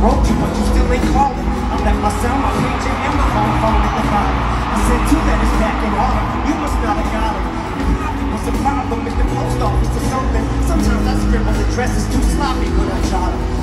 wrote you, but you still ain't calling. I left my cell, my pager, and my phone at the bottom. I sent 2 letters back in autumn. You must not have got them. It was a problem at the post office or something. Sometimes I scribble addresses too sloppy when I jot them.